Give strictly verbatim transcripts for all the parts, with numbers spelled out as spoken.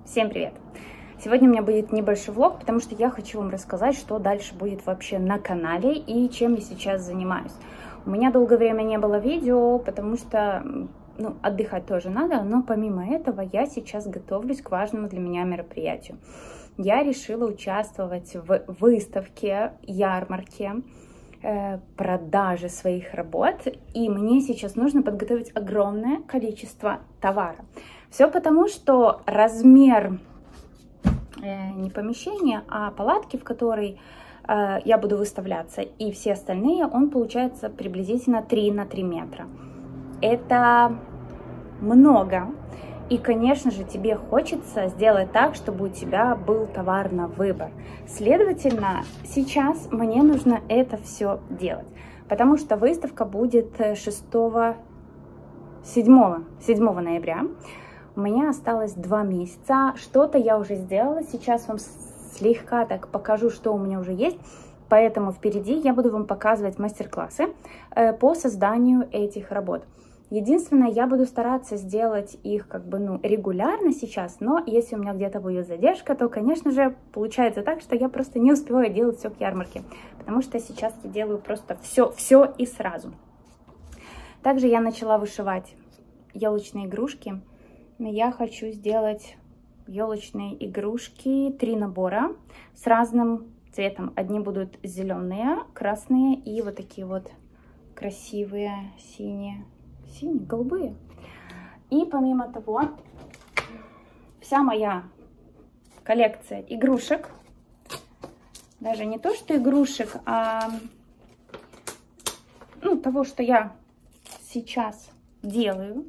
Всем привет! Сегодня у меня будет небольшой влог, потому что я хочу вам рассказать, что дальше будет вообще на канале и чем я сейчас занимаюсь. У меня долгое время не было видео, потому что ну, отдыхать тоже надо, но помимо этого я сейчас готовлюсь к важному для меня мероприятию. Я решила участвовать в выставке, ярмарке, продажи своих работ, и мне сейчас нужно подготовить огромное количество товара. Все потому, что размер э, не помещения, а палатки, в которой э, я буду выставляться, и все остальные, он получается приблизительно три на три метра. Это много. И, конечно же, тебе хочется сделать так, чтобы у тебя был товар на выбор. Следовательно, сейчас мне нужно это все делать, потому что выставка будет шестого, седьмого, седьмого ноября. У меня осталось два месяца. Что-то я уже сделала. Сейчас вам слегка так покажу, что у меня уже есть. Поэтому впереди я буду вам показывать мастер-классы по созданию этих работ. Единственное, я буду стараться сделать их как бы ну, регулярно сейчас, но если у меня где-то будет задержка, то, конечно же, получается так, что я просто не успеваю делать все к ярмарке, потому что сейчас я делаю просто все, все и сразу. Также я начала вышивать елочные игрушки. Я хочу сделать елочные игрушки, три набора с разным цветом. Одни будут зеленые, красные и вот такие вот красивые синие. Синие, голубые. И помимо того, вся моя коллекция игрушек, даже не то что игрушек, а ну, того, что я сейчас делаю,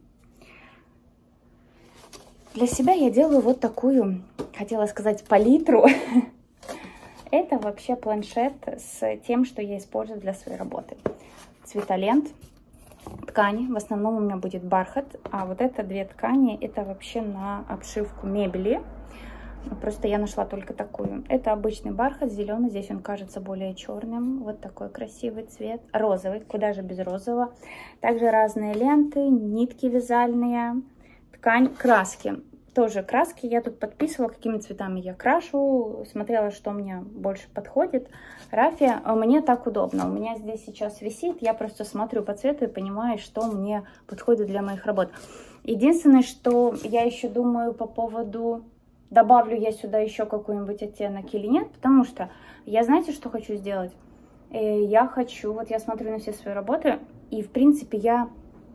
для себя я делаю вот такую, хотела сказать, палитру. Это вообще планшет с тем, что я использую для своей работы. Цветолент. Ткани, в основном у меня будет бархат, а вот это две ткани, это вообще на обшивку мебели. Просто я нашла только такую. Это обычный бархат, зеленый, здесь он кажется более черным. Вот такой красивый цвет, розовый, куда же без розового. Также разные ленты, нитки вязальные, ткань, краски. Тоже краски я тут подписывала, какими цветами я крашу, смотрела, что мне больше подходит. Рафия, мне так удобно. У меня здесь сейчас висит, я просто смотрю по цвету и понимаю, что мне подходит для моих работ. Единственное, что я еще думаю по поводу, добавлю я сюда еще какой-нибудь оттенок или нет, потому что я, знаете, что хочу сделать? Я хочу, вот я смотрю на все свои работы, и в принципе я...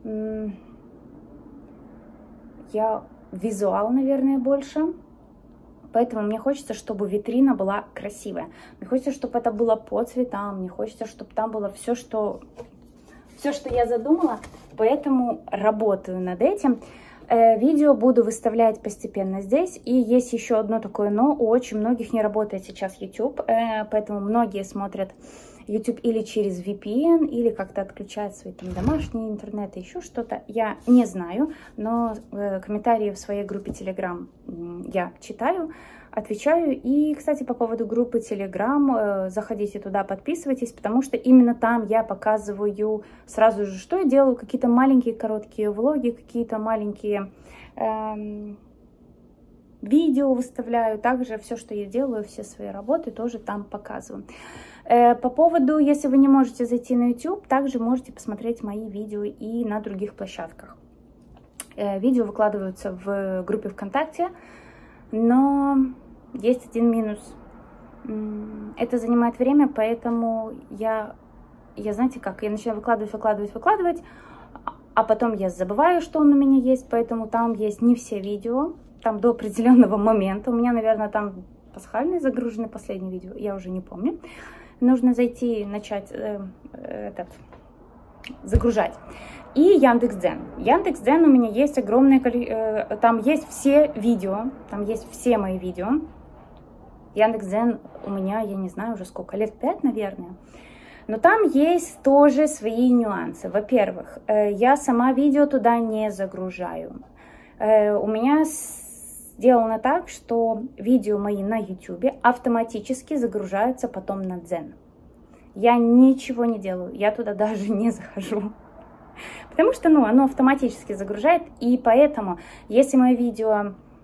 я визуал, наверное, больше. Поэтому мне хочется, чтобы витрина была красивая. Мне хочется, чтобы это было по цветам. Мне хочется, чтобы там было все, что, все, что я задумала. Поэтому работаю над этим. Э, видео буду выставлять постепенно здесь. И есть еще одно такое но. У очень многих не работает сейчас YouTube. Э, поэтому многие смотрят YouTube или через ви пи эн, или как-то отключают свои там домашние интернеты, еще что-то. Я не знаю, но э, комментарии в своей группе Telegram я читаю, отвечаю. И, кстати, по поводу группы Telegram, э, заходите туда, подписывайтесь, потому что именно там я показываю сразу же, что я делаю, какие-то маленькие короткие влоги, какие-то маленькие... Э, видео выставляю, также все, что я делаю, все свои работы тоже там показываю. По поводу, если вы не можете зайти на YouTube, также можете посмотреть мои видео и на других площадках. Видео выкладываются в группе ВКонтакте, но есть один минус. Это занимает время, поэтому я, я знаете как, я начинаю выкладывать, выкладывать, выкладывать, а потом я забываю, что он у меня есть, поэтому там есть не все видео. Там до определенного момента. У меня, наверное, там пасхальные загружены последние видео. Я уже не помню. Нужно зайти, начать э, этот, загружать. И Яндекс.Дзен. Яндекс.Дзен у меня есть огромное количество... Э, там есть все видео. Там есть все мои видео. Яндекс.Дзен у меня, я не знаю, уже сколько, лет пять, наверное. Но там есть тоже свои нюансы. Во-первых, э, я сама видео туда не загружаю. Э, у меня... сделано так, что видео мои на YouTube автоматически загружаются потом на Дзен. Я ничего не делаю, я туда даже не захожу. Потому что, ну, оно автоматически загружает, и поэтому, если мое видео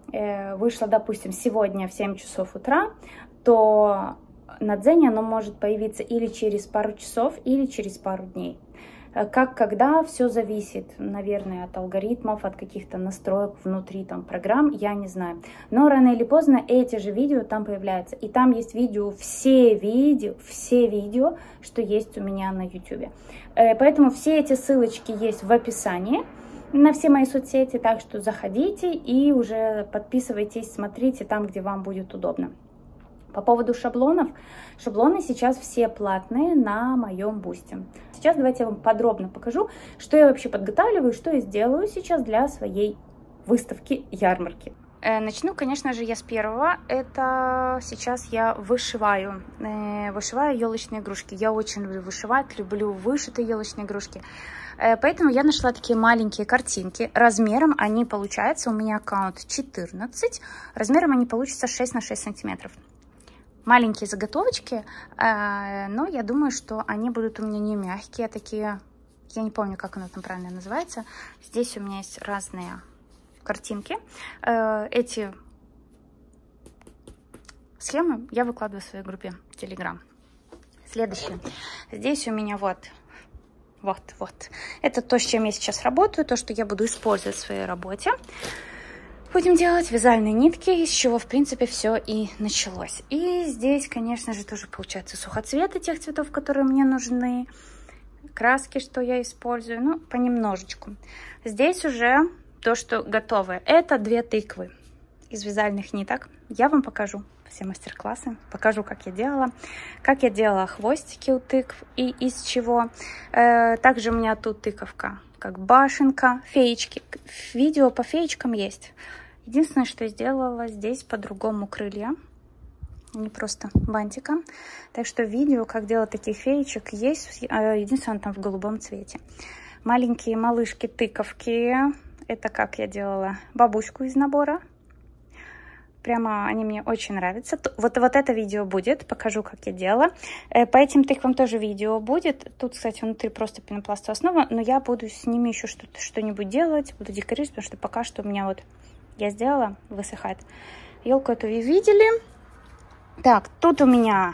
э, вышло, допустим, сегодня в семь часов утра, то на Дзене оно может появиться или через пару часов, или через пару дней. Как, когда, все зависит, наверное, от алгоритмов, от каких-то настроек внутри там программ, я не знаю. Но рано или поздно эти же видео там появляются. И там есть видео, все видео, все видео, что есть у меня на YouTube. Поэтому все эти ссылочки есть в описании на все мои соцсети, так что заходите и уже подписывайтесь, смотрите там, где вам будет удобно. По поводу шаблонов. Шаблоны сейчас все платные на моем бусте. Сейчас давайте я вам подробно покажу, что я вообще подготавливаю, что я сделаю сейчас для своей выставки, ярмарки. Э, начну, конечно же, я с первого. Это сейчас я вышиваю. Э, вышиваю елочные игрушки. Я очень люблю вышивать, люблю вышитые елочные игрушки. Э, поэтому я нашла такие маленькие картинки. Размером они получаются, у меня аккаунт четырнадцать. Размером они получатся шесть на шесть сантиметров. Маленькие заготовочки, но я думаю, что они будут у меня не мягкие, а такие, я не помню, как оно там правильно называется. Здесь у меня есть разные картинки. Эти схемы я выкладываю в своей группе в Telegram. Следующее. Здесь у меня вот, вот, вот. Это то, с чем я сейчас работаю, то, что я буду использовать в своей работе. Будем делать вязальные нитки, из чего, в принципе, все и началось. И здесь, конечно же, тоже получается сухоцветы тех цветов, которые мне нужны. Краски, что я использую, ну, понемножечку. Здесь уже то, что готовое. Это две тыквы из вязальных ниток. Я вам покажу все мастер-классы, покажу, как я делала. Как я делала хвостики у тыкв и из чего. Также у меня тут тыковка, как башенка, феечки. Видео по феечкам есть. Единственное, что я сделала здесь по-другому крылья, не просто бантиком. Так что видео, как делать таких феечек, есть. Единственное, там в голубом цвете. Маленькие малышки-тыковки. Это как я делала бабушку из набора. Прямо они мне очень нравятся. Вот, вот это видео будет, покажу, как я делала. По этим тыквам тоже видео будет. Тут, кстати, внутри просто пенопластовая основа, но я буду с ними еще что-то, что-нибудь делать, буду декорировать, потому что пока что у меня вот я сделала, высыхает. Елку эту вы видели. Так, тут у меня...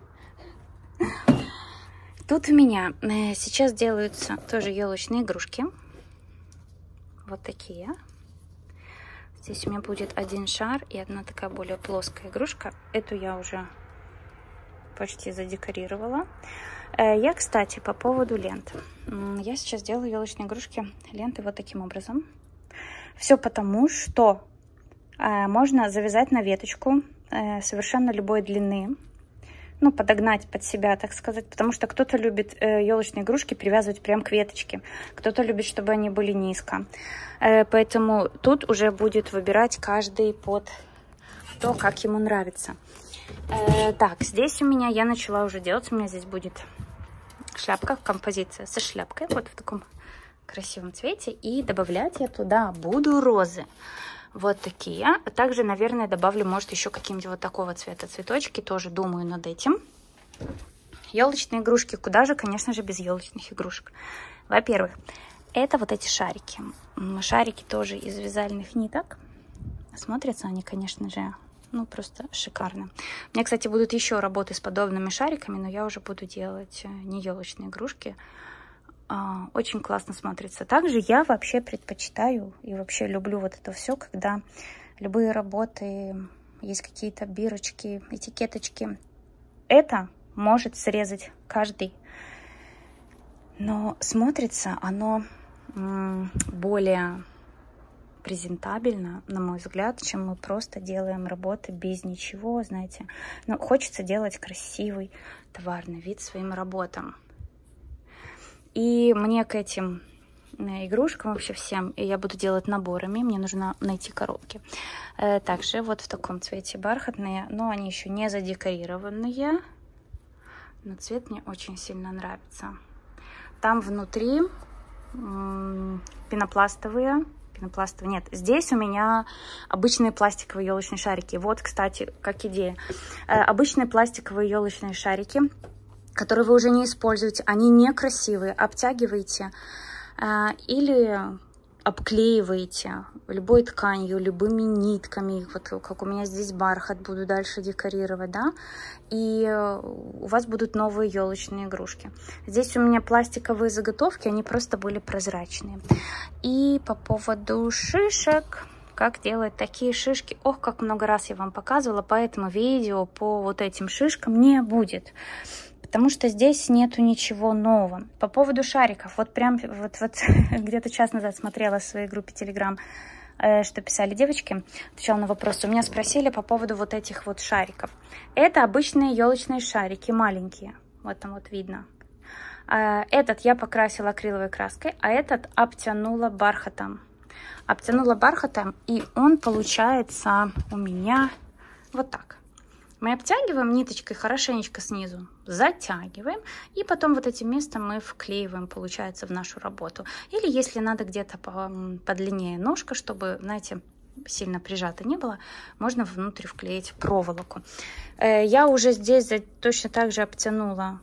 Тут у меня сейчас делаются тоже елочные игрушки. Вот такие. Здесь у меня будет один шар и одна такая более плоская игрушка. Эту я уже почти задекорировала. Я, кстати, по поводу лент. Я сейчас делаю елочные игрушки, ленты вот таким образом. Все потому, что можно завязать на веточку совершенно любой длины. Ну, подогнать под себя, так сказать, потому что кто-то любит э, елочные игрушки привязывать прям к веточке, кто-то любит, чтобы они были низко. Э, поэтому тут уже будет выбирать каждый под то, как ему нравится. Э, так, здесь у меня я начала уже делать, у меня здесь будет шляпка, композиция со шляпкой, вот в таком красивом цвете, и добавлять я туда буду розы. Вот такие. Также, наверное, добавлю, может, еще какие-нибудь вот такого цвета цветочки. Тоже думаю над этим. Елочные игрушки. Куда же, конечно же, без елочных игрушек. Во-первых, это вот эти шарики. Шарики тоже из вязальных ниток. Смотрятся они, конечно же, ну, просто шикарно. У меня, кстати, будут еще работы с подобными шариками, но я уже буду делать не елочные игрушки. Очень классно смотрится. Также я вообще предпочитаю и вообще люблю вот это все, когда любые работы, есть какие-то бирочки, этикеточки. Это может срезать каждый. Но смотрится оно более презентабельно, на мой взгляд, чем мы просто делаем работы без ничего, знаете. Но хочется делать красивый товарный вид своим работам. И мне к этим игрушкам вообще всем, я буду делать наборами, мне нужно найти коробки. Также вот в таком цвете бархатные, но они еще не задекорированные. Но цвет мне очень сильно нравится. Там внутри пенопластовые, пенопластовые, нет, здесь у меня обычные пластиковые елочные шарики. Вот, кстати, как идея. Обычные пластиковые елочные шарики, которые вы уже не используете, они некрасивые, обтягиваете. Или обклеиваете любой тканью, любыми нитками, вот как у меня здесь бархат, буду дальше декорировать, да, и у вас будут новые елочные игрушки. Здесь у меня пластиковые заготовки, они просто были прозрачные. И по поводу шишек, как делать такие шишки, ох, как много раз я вам показывала, поэтому видео по вот этим шишкам не будет. Потому что здесь нету ничего нового. По поводу шариков, вот прям вот, вот где-то час назад смотрела в своей группе Telegram, э, что писали девочки, отвечала на вопросы. У меня спросили по поводу вот этих вот шариков. Это обычные елочные шарики, маленькие. Вот там вот видно. Э, этот я покрасила акриловой краской, а этот обтянула бархатом. Обтянула бархатом, и он получается у меня вот так. Мы обтягиваем ниточкой хорошенечко снизу, затягиваем, и потом вот этим местом мы вклеиваем, получается, в нашу работу. Или если надо где-то подлиннее ножка, чтобы, знаете, сильно прижато не было, можно внутрь вклеить проволоку. Я уже здесь точно так же обтянула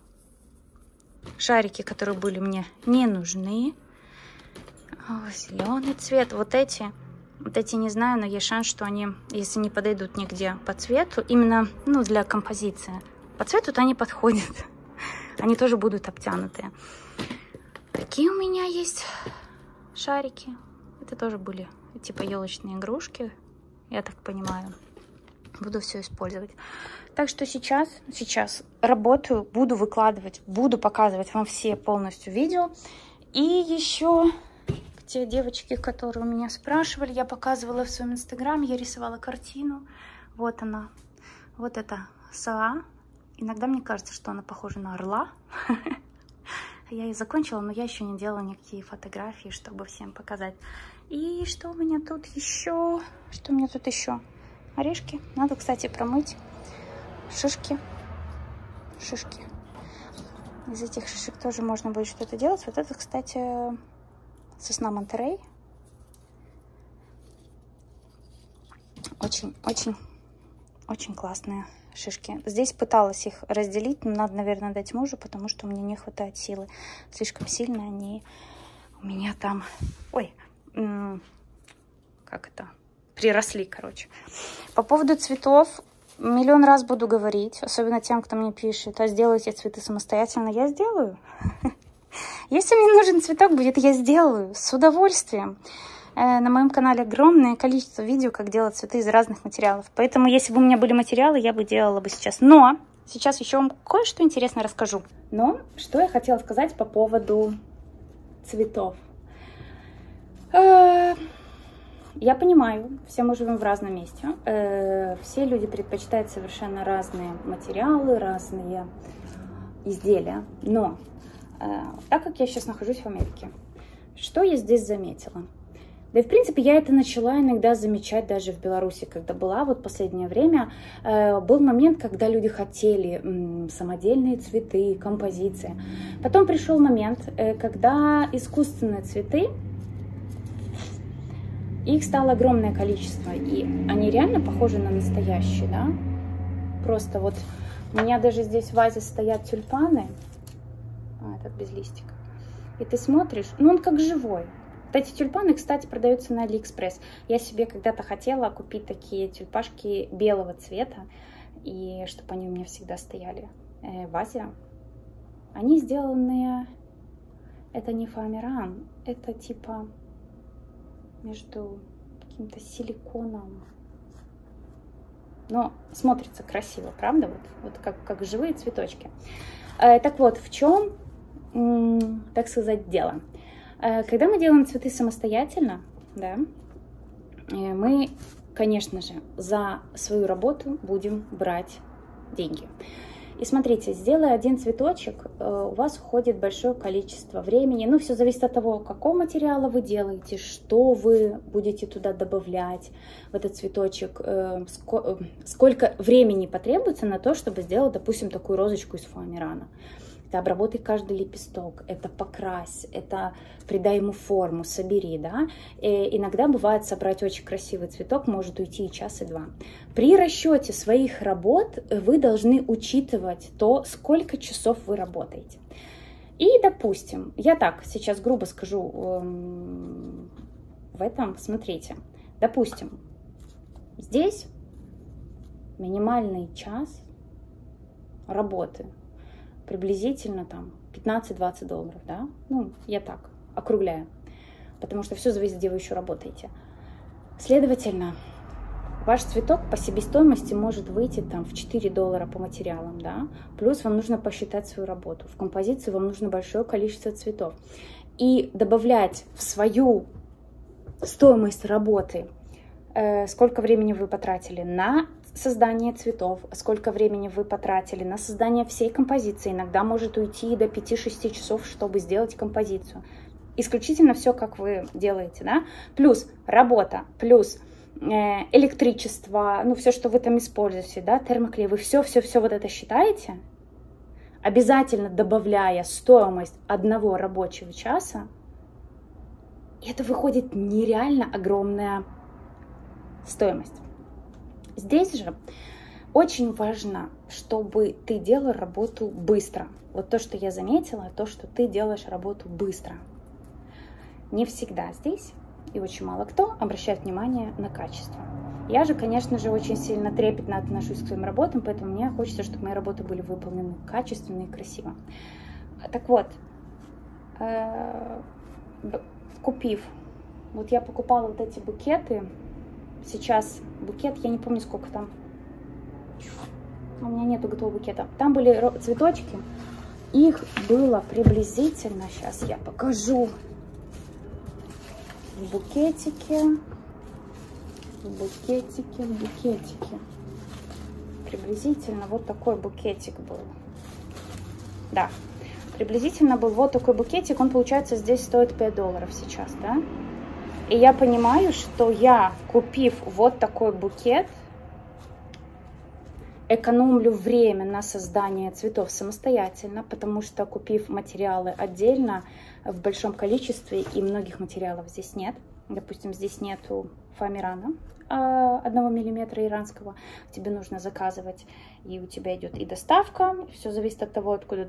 шарики, которые были мне не нужны. Зеленый цвет, вот эти... Вот эти не знаю, но есть шанс, что они, если не подойдут нигде по цвету, именно ну, для композиции, по цвету, то они подходят. Они тоже будут обтянутые. Такие у меня есть шарики. Это тоже были типа елочные игрушки, я так понимаю. Буду все использовать. Так что сейчас, сейчас работаю, буду выкладывать, буду показывать вам все полностью видео. И еще... Те девочки, которые у меня спрашивали, я показывала в своем инстаграме, я рисовала картину. Вот она. Вот это сова. Иногда мне кажется, что она похожа на орла. Я ее закончила, но я еще не делала никакие фотографии, чтобы всем показать. И что у меня тут еще? Что у меня тут еще? Орешки. Надо, кстати, промыть. Шишки. Шишки. Из этих шишек тоже можно будет что-то делать. Вот это, кстати... Сосна Монтерей. Очень, очень, очень классные шишки. Здесь пыталась их разделить, но надо, наверное, дать мужу, потому что у меня не хватает силы. Слишком сильно они у меня там... Ой, как это? Приросли, короче. По поводу цветов миллион раз буду говорить, особенно тем, кто мне пишет, а сделайте цветы самостоятельно. Я сделаю. Если мне нужен цветок будет, я сделаю с удовольствием. На моем канале огромное количество видео, как делать цветы из разных материалов. Поэтому, если бы у меня были материалы, я бы делала бы сейчас. Но сейчас еще вам кое-что интересное расскажу. Но что я хотела сказать по поводу цветов. Я понимаю, все мы живем в разном месте. Все люди предпочитают совершенно разные материалы, разные изделия. Но... Так как я сейчас нахожусь в Америке, что я здесь заметила? Да и в принципе я это начала иногда замечать даже в Беларуси, когда была вот последнее время. Был момент, когда люди хотели самодельные цветы, композиции. Потом пришел момент, когда искусственные цветы, их стало огромное количество, и они реально похожи на настоящие, да? Просто вот у меня даже здесь в вазе стоят тюльпаны. А, этот без листика. И ты смотришь, ну он как живой. Вот эти тюльпаны, кстати, продаются на Алиэкспресс. Я себе когда-то хотела купить такие тюльпашки белого цвета, и чтобы они у меня всегда стояли э, в вазе. Они сделаны, это не фоамиран, это типа между каким-то силиконом. Но смотрится красиво, правда? Вот, вот как, как живые цветочки. Э, так вот, в чем... так сказать, дело. Когда мы делаем цветы самостоятельно, да, мы, конечно же, за свою работу будем брать деньги. И смотрите, сделая один цветочек, у вас уходит большое количество времени. Ну, все зависит от того, какого материала вы делаете, что вы будете туда добавлять в этот цветочек, сколько времени потребуется на то, чтобы сделать, допустим, такую розочку из фоамирана. Это обработай каждый лепесток, это покрась, это придай ему форму, собери, да. И иногда бывает собрать очень красивый цветок, может уйти и час, и два. При расчете своих работ вы должны учитывать то, сколько часов вы работаете. И, допустим, я так сейчас грубо скажу, в этом, смотрите, допустим, здесь минимальный час работы, приблизительно там пятнадцать-двадцать долларов, да, ну, я так округляю, потому что все зависит, где вы еще работаете. Следовательно, ваш цветок по себестоимости может выйти там в четыре доллара по материалам, да, плюс вам нужно посчитать свою работу. В композиции вам нужно большое количество цветов. И добавлять в свою стоимость работы, э, сколько времени вы потратили на создание цветов, сколько времени вы потратили на создание всей композиции. Иногда может уйти до пяти-шести часов, чтобы сделать композицию. Исключительно все, как вы делаете, да, плюс работа, плюс электричество, ну, все, что вы там используете, да, термоклей, вы все-все-все вот это считаете, обязательно добавляя стоимость одного рабочего часа, и это выходит нереально огромная стоимость. Здесь же очень важно, чтобы ты делал работу быстро. Вот то, что я заметила, то, что ты делаешь работу быстро. Не всегда здесь и очень мало кто обращает внимание на качество. Я же, конечно же, очень сильно трепетно отношусь к своим работам, поэтому мне хочется, чтобы мои работы были выполнены качественно и красиво. Так вот, купив, вот я покупала вот эти букеты, сейчас букет, я не помню, сколько там, у меня нету готового букета, там были цветочки, их было приблизительно, сейчас я покажу, в букетике, в букетике, в букетике. Приблизительно вот такой букетик был. Да, приблизительно был вот такой букетик. Он, получается, здесь стоит пять долларов сейчас, да? И я понимаю, что я, купив вот такой букет, экономлю время на создание цветов самостоятельно, потому что, купив материалы отдельно, в большом количестве, и многих материалов здесь нет. Допустим, здесь нету фоамирана одного миллиметра иранского. Тебе нужно заказывать, и у тебя идет и доставка. Все зависит от того, откуда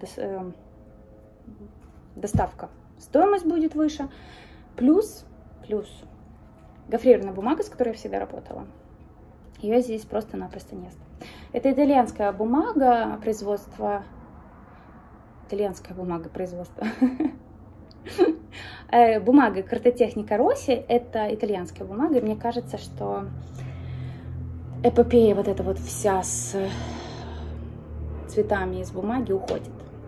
доставка. Стоимость будет выше. Плюс, плюс гофрированная бумага, с которой я всегда работала. Ее здесь просто-напросто нет. Это итальянская бумага производства. Итальянская бумага производства. Бумага Картотехника Росси, это итальянская бумага, и мне кажется, что эпопея вот эта вот вся с цветами из бумаги уходит.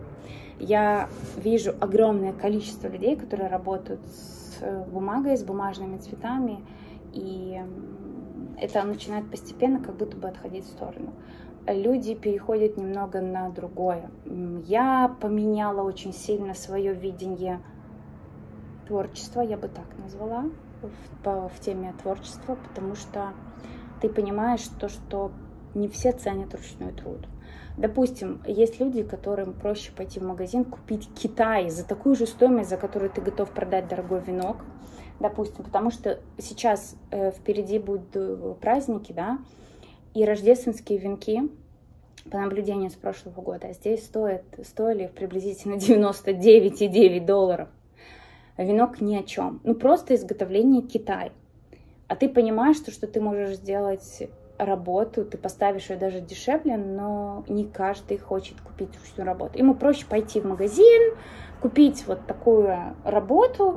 Я вижу огромное количество людей, которые работают с бумагой, с бумажными цветами, и это начинает постепенно как будто бы отходить в сторону. Люди переходят немного на другое. Я поменяла очень сильно свое видение творчества, я бы так назвала, в, в теме творчества, потому что ты понимаешь то, что не все ценят ручной труд. Допустим, есть люди, которым проще пойти в магазин, купить Китай за такую же стоимость, за которую ты готов продать дорогой венок, допустим, потому что сейчас э, впереди будут праздники, да, и рождественские венки, по наблюдению с прошлого года, здесь стоят, стоили приблизительно девяносто девять и девять долларов. Венок ни о чем. Ну, просто изготовление Китай. А ты понимаешь, что, что ты можешь сделать работу, ты поставишь ее даже дешевле, но не каждый хочет купить ручную работу. Ему проще пойти в магазин, купить вот такую работу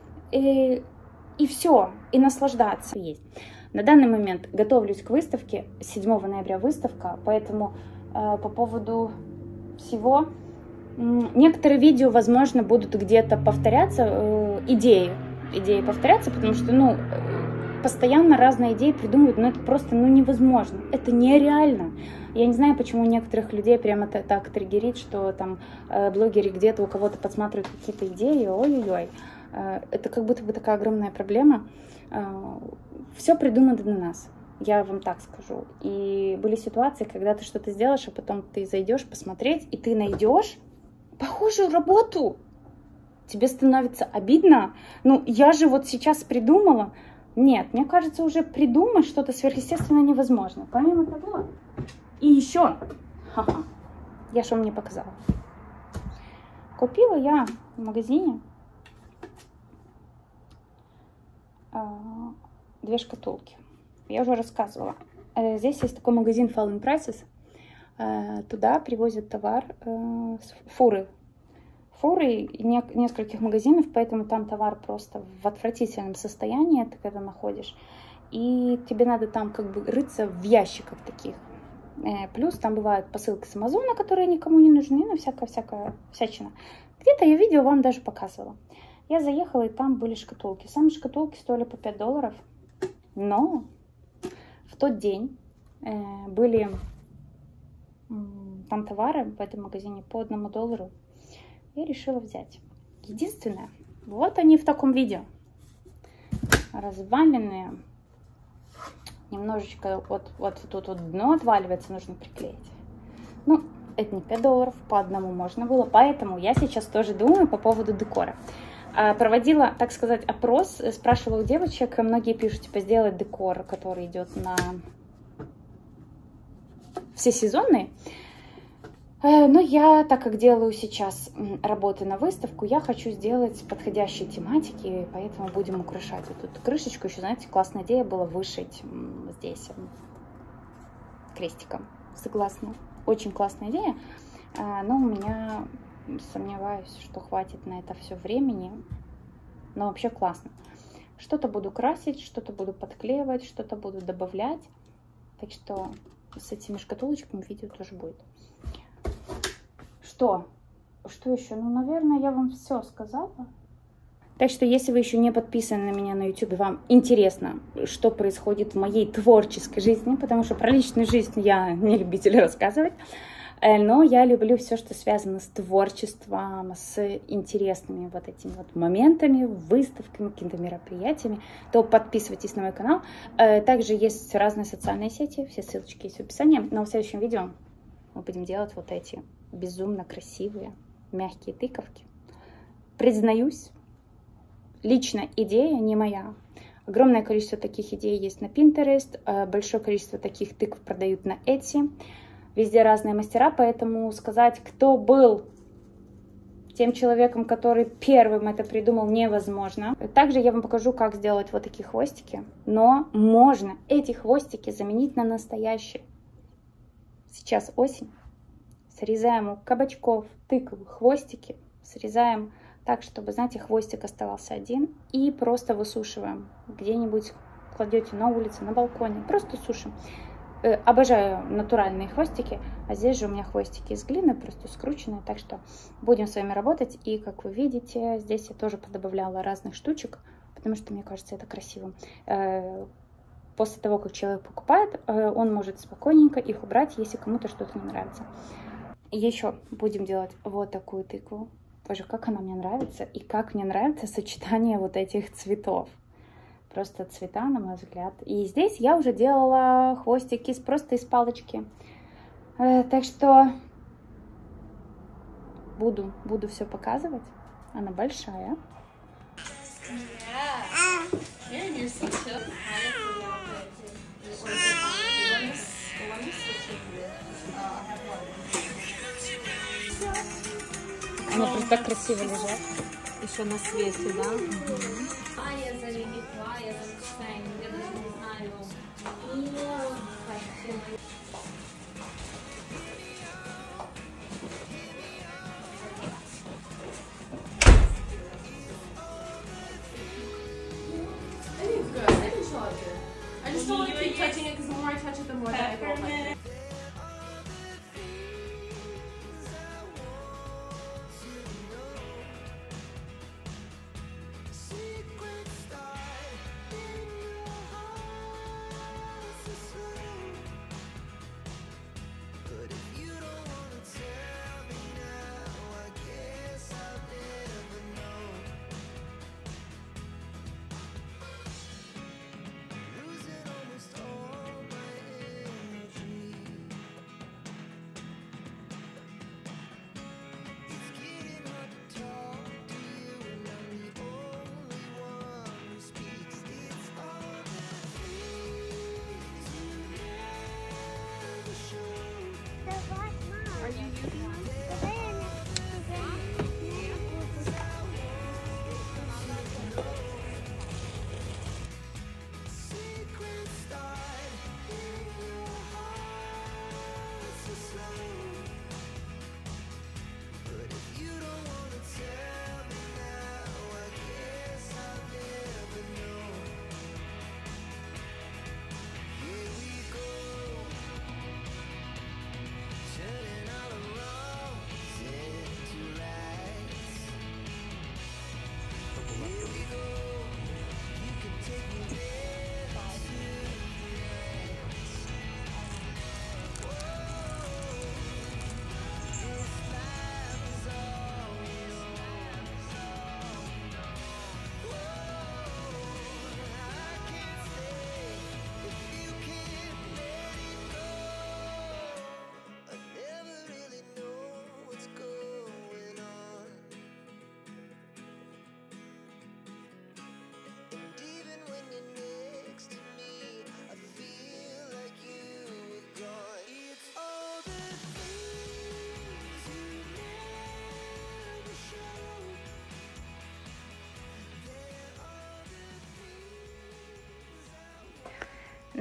и, и все, и наслаждаться. Есть. На данный момент готовлюсь к выставке, седьмого ноября выставка, поэтому э, по поводу всего... Некоторые видео, возможно, будут где-то повторяться, э, идеи, идеи повторяться, потому что, ну, постоянно разные идеи придумывают, но это просто, ну, невозможно, это нереально. Я не знаю, почему у некоторых людей прямо так триггерит, что там э, блогеры где-то у кого-то подсматривают какие-то идеи, ой-ой-ой, э, это как будто бы такая огромная проблема. Э, все придумано для нас. Я вам так скажу. И были ситуации, когда ты что-то сделаешь, а потом ты зайдешь посмотреть, и ты найдешь похожую работу. Тебе становится обидно. Ну, я же вот сейчас придумала. Нет, мне кажется, уже придумать что-то сверхъестественное невозможно. Помимо того, и еще, ха-ха, я что мне показала. Купила я в магазине а, две шкатулки. Я уже рассказывала. Здесь есть такой магазин Fallen Prices. Туда привозят товар с фуры. Фуры нескольких магазинов, поэтому там товар просто в отвратительном состоянии, ты когда находишь. И тебе надо там как бы рыться в ящиках таких. Плюс там бывают посылки с Амазона, которые никому не нужны, но всякая-всякая всячина. Где-то я видео вам даже показывала. Я заехала, и там были шкатулки. Сами шкатулки стоили по пять долларов. Но в тот день э, были э, там товары в этом магазине по одному доллару. Я решила взять. Единственное, вот они в таком виде. Разваленные. Немножечко вот, вот тут вот дно отваливается, нужно приклеить. Ну, это не пять долларов, по одному можно было. Поэтому я сейчас тоже думаю по поводу декора. Проводила, так сказать, опрос, спрашивала у девочек, многие пишут, типа, сделать декор, который идет на всесезонный. Но я, так как делаю сейчас работы на выставку, я хочу сделать подходящие тематики, поэтому будем украшать вот эту крышечку. Еще, знаете, классная идея была вышить здесь крестиком. Согласна. Очень классная идея, но у меня... Сомневаюсь, что хватит на это все времени. Но вообще классно. Что-то буду красить, что-то буду подклеивать, что-то буду добавлять. Так что с этими шкатулочками видео тоже будет. Что? Что еще? Ну, наверное, я вам все сказала. Так что, если вы еще не подписаны на меня на YouTube, вам интересно, что происходит в моей творческой жизни, потому что про личную жизнь я не любитель рассказывать, но я люблю все, что связано с творчеством, с интересными вот этими вот моментами, выставками, какими-то мероприятиями, то подписывайтесь на мой канал. Также есть разные социальные сети, все ссылочки есть в описании. Но в следующем видео мы будем делать вот эти безумно красивые мягкие тыковки. Признаюсь, лично идея не моя. Огромное количество таких идей есть на Pinterest, большое количество таких тыкв продают на Etsy. Везде разные мастера, поэтому сказать, кто был тем человеком, который первым это придумал, невозможно. Также я вам покажу, как сделать вот такие хвостики. Но можно эти хвостики заменить на настоящие. Сейчас осень. Срезаем у кабачков, тыкв, хвостики. Срезаем так, чтобы, знаете, хвостик оставался один. И просто высушиваем. Где-нибудь кладете на улице, на балконе. Просто сушим. Обожаю натуральные хвостики, а здесь же у меня хвостики из глины, просто скрученные, так что будем с вами работать. И, как вы видите, здесь я тоже подобавляла разных штучек, потому что мне кажется это красивым. После того, как человек покупает, он может спокойненько их убрать, если кому-то что-то не нравится. Еще будем делать вот такую тыкву. Боже, как она мне нравится, и как мне нравится сочетание вот этих цветов. Просто цвета, на мой взгляд. И здесь я уже делала хвостики просто из палочки. Э, так что буду, буду все показывать. Она большая. Они просто так красиво лежат. Еще на свете, да? Угу.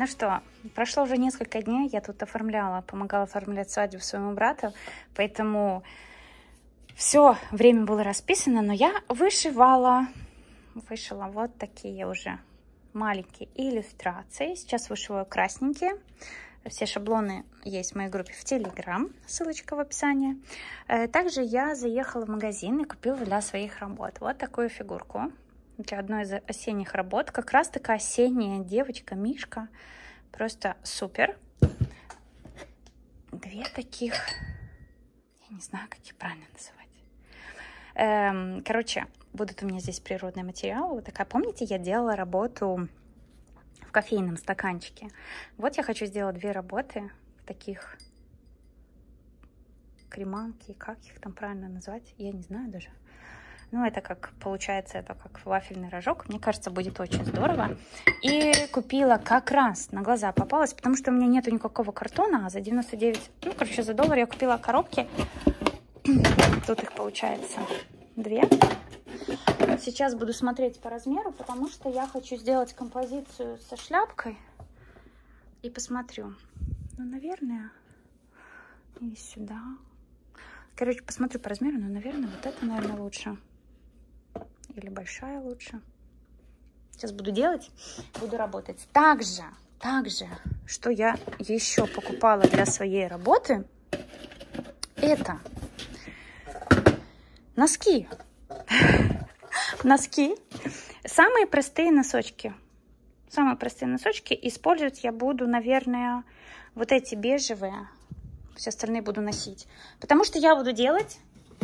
Ну что, прошло уже несколько дней, я тут оформляла, помогала оформлять свадьбу своему брату, поэтому все время было расписано, но я вышивала, вышила вот такие уже маленькие иллюстрации. Сейчас вышиваю красненькие. Все шаблоны есть в моей группе в Телеграм, ссылочка в описании. Также я заехала в магазин и купила для своих работ вот такую фигурку. Для одной из осенних работ. Как раз такая осенняя девочка, мишка. Просто супер. Две таких, я не знаю, как их правильно называть. Эм, короче, будут у меня здесь природные материалы. Вот такая, помните, я делала работу в кофейном стаканчике. Вот я хочу сделать две работы в таких креманки. Как их там правильно назвать? Я не знаю даже. Ну, это как, получается, это как вафельный рожок. Мне кажется, будет очень здорово. И купила как раз, на глаза попалась, потому что у меня нету никакого картона, а за девяносто девять, ну, короче, за доллар я купила коробки. Тут их, получается, две. Сейчас буду смотреть по размеру, потому что я хочу сделать композицию со шляпкой. И посмотрю. Ну, наверное, и сюда. Короче, посмотрю по размеру, но, наверное, вот это, наверное, лучше. Или большая лучше. Сейчас буду делать, буду работать. Также, также, что я еще покупала для своей работы, это носки. Носки. Самые простые носочки. Самые простые носочки. Использовать я буду, наверное, вот эти бежевые. Все остальные буду носить. Потому что я буду делать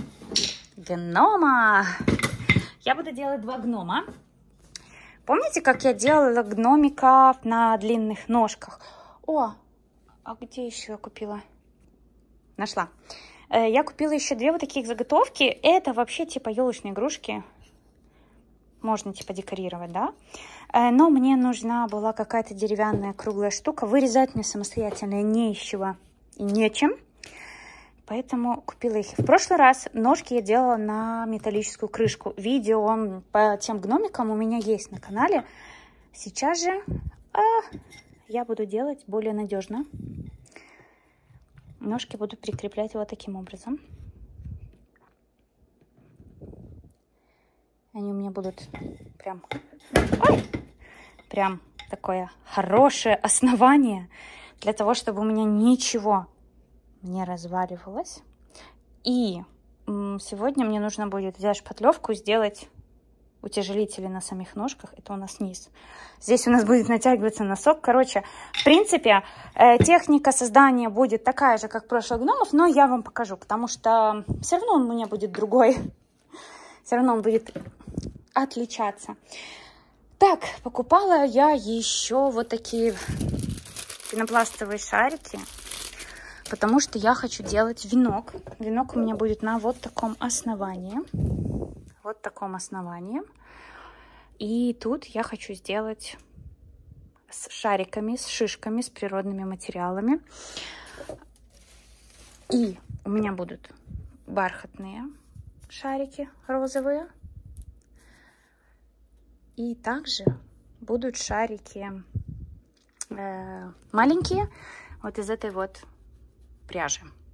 гнома. Я буду делать два гнома. Помните, как я делала гномиков на длинных ножках? О, а где еще я купила? Нашла. Я купила еще две вот таких заготовки. Это вообще типа елочные игрушки. Можно типа декорировать, да? Но мне нужна была какая-то деревянная круглая штука. Вырезать мне самостоятельно не из чего и нечем. Поэтому купила их. В прошлый раз ножки я делала на металлическую крышку. Видео по тем гномикам у меня есть на канале. Сейчас же а, я буду делать более надежно. Ножки буду прикреплять вот таким образом. Они у меня будут прям... Ой! Прям такое хорошее основание для того, чтобы у меня ничего не разваливалось. И сегодня мне нужно будет взять шпатлевку и сделать утяжелители на самих ножках. Это у нас низ. Здесь у нас будет натягиваться носок. Короче, в принципе, э, техника создания будет такая же, как в прошлых гномов, но я вам покажу, потому что все равно он у меня будет другой. Все равно он будет отличаться. Так, покупала я еще вот такие пенопластовые шарики, потому что я хочу делать венок. Венок у меня будет на вот таком основании. Вот таком основании. И тут я хочу сделать с шариками, с шишками, с природными материалами. И у меня будут бархатные шарики розовые. И также будут шарики э, маленькие, вот из этой вот пряжи.